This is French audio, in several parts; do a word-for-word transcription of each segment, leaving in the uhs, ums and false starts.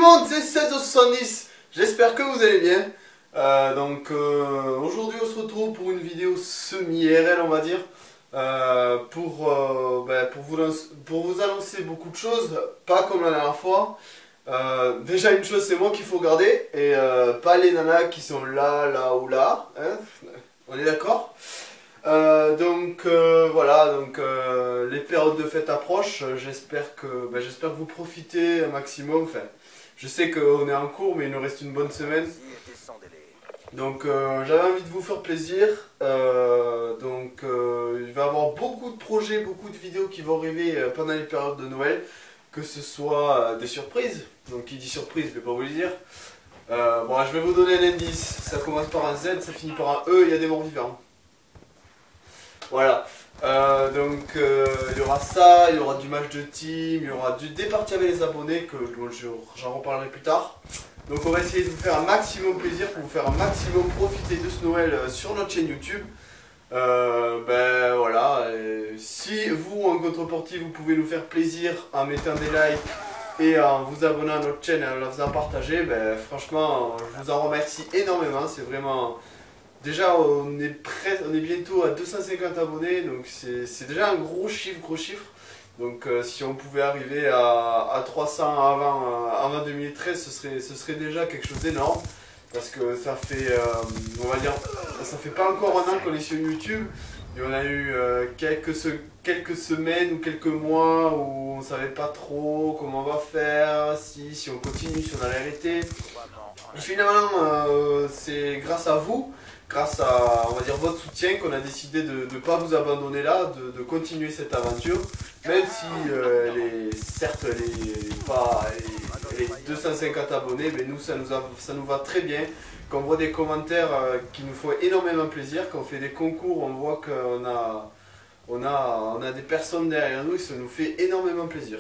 monde, c'est sept cent soixante-dix. J'espère que vous allez bien. Euh, donc euh, aujourd'hui on se retrouve pour une vidéo semi-R L, on va dire, euh, pour, euh, ben, pour, vous pour vous annoncer beaucoup de choses, pas comme la dernière fois. Euh, déjà une chose, c'est moi qu'il faut garder et euh, pas les nanas qui sont là, là ou là, hein. On est d'accord? Euh, donc euh, voilà, donc euh, les périodes de fête approchent. J'espère que, ben, j'espère que vous profitez un maximum. Enfin, je sais qu'on est en cours, mais il nous reste une bonne semaine. Donc euh, j'avais envie de vous faire plaisir. Euh, donc euh, il va y avoir beaucoup de projets, beaucoup de vidéos qui vont arriver euh, pendant les périodes de Noël. Que ce soit euh, des surprises. Donc qui dit surprise, je ne vais pas vous le dire. Euh, bon, je vais vous donner un indice. Ça commence par un Z, ça finit par un E, il y a des morts vivants. Voilà, euh, donc euh, il y aura ça, il y aura du match de team, il y aura du, des parties avec les abonnés, que j'en reparlerai plus tard. Donc on va essayer de vous faire un maximum plaisir, pour vous faire un maximum profiter de ce Noël euh, sur notre chaîne YouTube. Euh, ben voilà, et si vous en contrepartie vous pouvez nous faire plaisir en mettant des likes et en vous abonnant à notre chaîne et en la faisant partager, ben franchement je vous en remercie énormément, c'est vraiment... Déjà on est, prêt, on est bientôt à deux cent cinquante abonnés, donc c'est déjà un gros chiffre, gros chiffre. Donc euh, si on pouvait arriver à, à trois cents avant, euh, avant deux mille treize, ce serait, ce serait déjà quelque chose d'énorme. Parce que ça fait, euh, on va dire, ça fait pas encore un an qu'on est sur YouTube. Et on a eu euh, quelques, se quelques semaines ou quelques mois où on savait pas trop comment on va faire, si, si on continue, si on allait arrêter. Et finalement, euh, c'est grâce à vous, grâce à, on va dire, votre soutien qu'on a décidé de ne pas vous abandonner là, de, de continuer cette aventure. Même si, euh, elle est, certes, elle est pas, elle est deux cent cinquante abonnés, mais nous, ça nous, a, ça nous va très bien. Quand on voit des commentaires euh, qui nous font énormément plaisir, quand on fait des concours, on voit qu'on a, on a, on a des personnes derrière nous et ça nous fait énormément plaisir.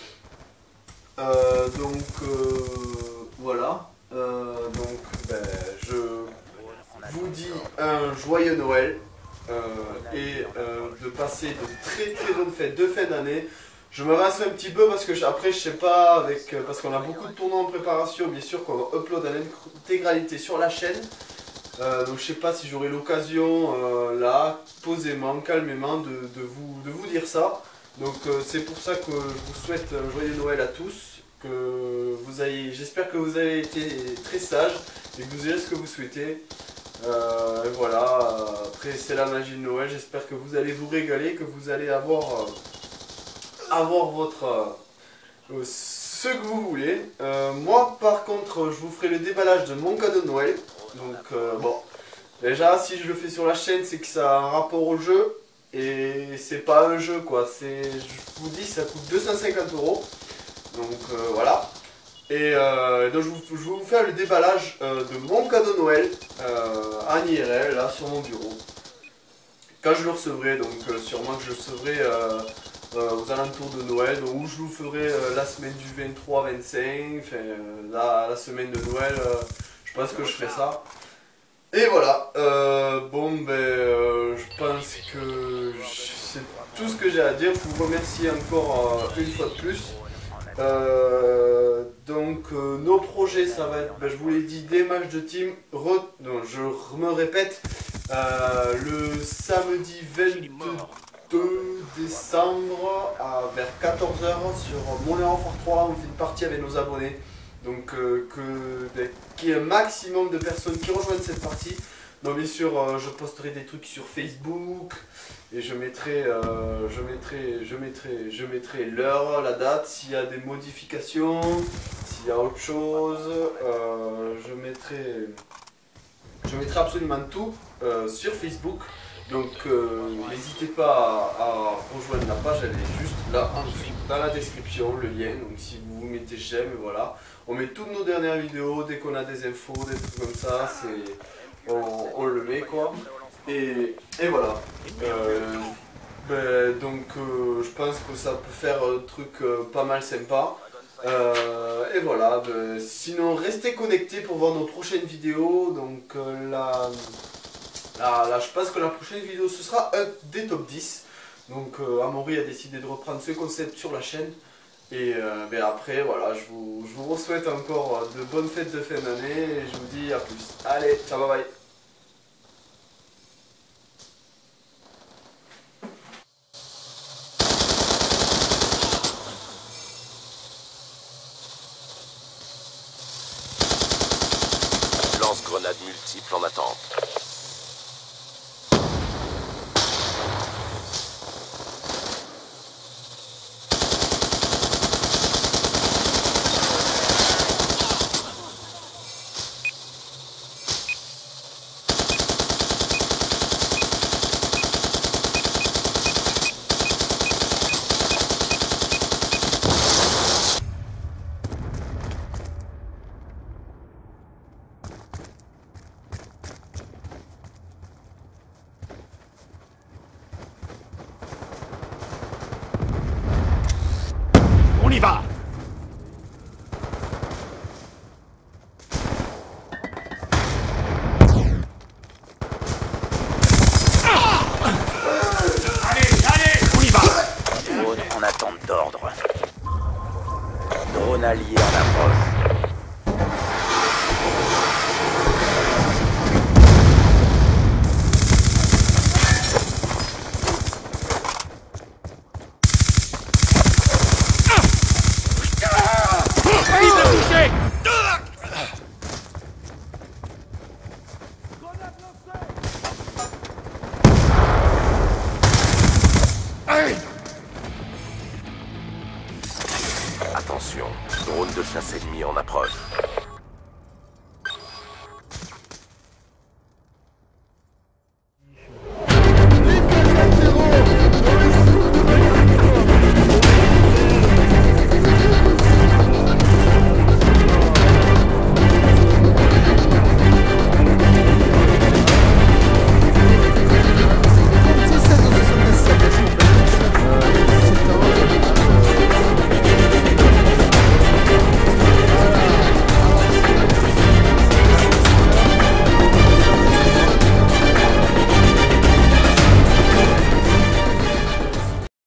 Euh, donc, euh, voilà. Euh, donc, ben, je vous dis un joyeux Noël. Euh, et euh, de passer de très très bonnes fêtes de fin d'année. Je me rince un petit peu parce que après je sais pas, avec parce qu'on a beaucoup de tournois en préparation, bien sûr qu'on va upload à l'intégralité sur la chaîne. Euh, donc je sais pas si j'aurai l'occasion euh, là, posément, calmement, de, de, vous, de vous dire ça. Donc euh, c'est pour ça que je vous souhaite un joyeux Noël à tous. Que vous ayez, j'espère que vous avez été très sages et que vous ayez ce que vous souhaitez. Euh, et voilà, après c'est la magie de Noël, j'espère que vous allez vous régaler, que vous allez avoir, euh, avoir votre, euh, ce que vous voulez. Euh, moi par contre je vous ferai le déballage de mon cadeau de Noël. Donc euh, bon, déjà si je le fais sur la chaîne c'est que ça a un rapport au jeu. Et c'est pas un jeu quoi, c'est, je vous dis ça coûte deux cent cinquante euros. Donc euh, voilà. Et euh, donc je, vous, je vais vous faire le déballage euh, de mon cadeau de Noël euh, en I R L, là sur mon bureau. Quand je le recevrai, donc euh, sûrement que je le recevrai euh, euh, aux alentours de Noël, donc, où je vous ferai euh, la semaine du vingt-trois vingt-cinq, enfin euh, la, la semaine de Noël, euh, je pense que je ferai ça. Et voilà, euh, bon ben euh, je pense que c'est tout ce que j'ai à dire, je vous remercie encore euh, une fois de plus. Euh, donc euh, nos projets ça va être, ben, je vous l'ai dit, des matchs de team, Re non, je me répète, euh, le samedi vingt-deux décembre à vers quatorze heures sur Montléon Fort trois, on fait une partie avec nos abonnés, donc euh, que, ben, qu'il y ait un maximum de personnes qui rejoignent cette partie. Donc bien sûr euh, je posterai des trucs sur Facebook et je mettrai, euh, je mettrai, je mettrai, je mettrai l'heure, la date, s'il y a des modifications, s'il y a autre chose, euh, je mettrai, je mettrai absolument tout euh, sur Facebook. Donc euh, n'hésitez pas à, à rejoindre la page, elle est juste là en dessous, dans la description, le lien. Donc si vous mettez j'aime, voilà, on met toutes nos dernières vidéos, dès qu'on a des infos, des trucs comme ça, c'est... On, on le met quoi, et, et voilà. Euh, ben, donc euh, je pense que ça peut faire un truc euh, pas mal sympa. Euh, et voilà, ben, sinon restez connectés pour voir nos prochaines vidéos. Donc euh, là, là, là je pense que la prochaine vidéo ce sera un des top dix. Donc euh, Amaury a décidé de reprendre ce concept sur la chaîne. Et euh, ben après, voilà, je vous, je vous souhaite encore de bonnes fêtes de fin d'année et je vous dis à plus. Allez, ciao, bye bye. Lance-grenade multiple en attente. On y va!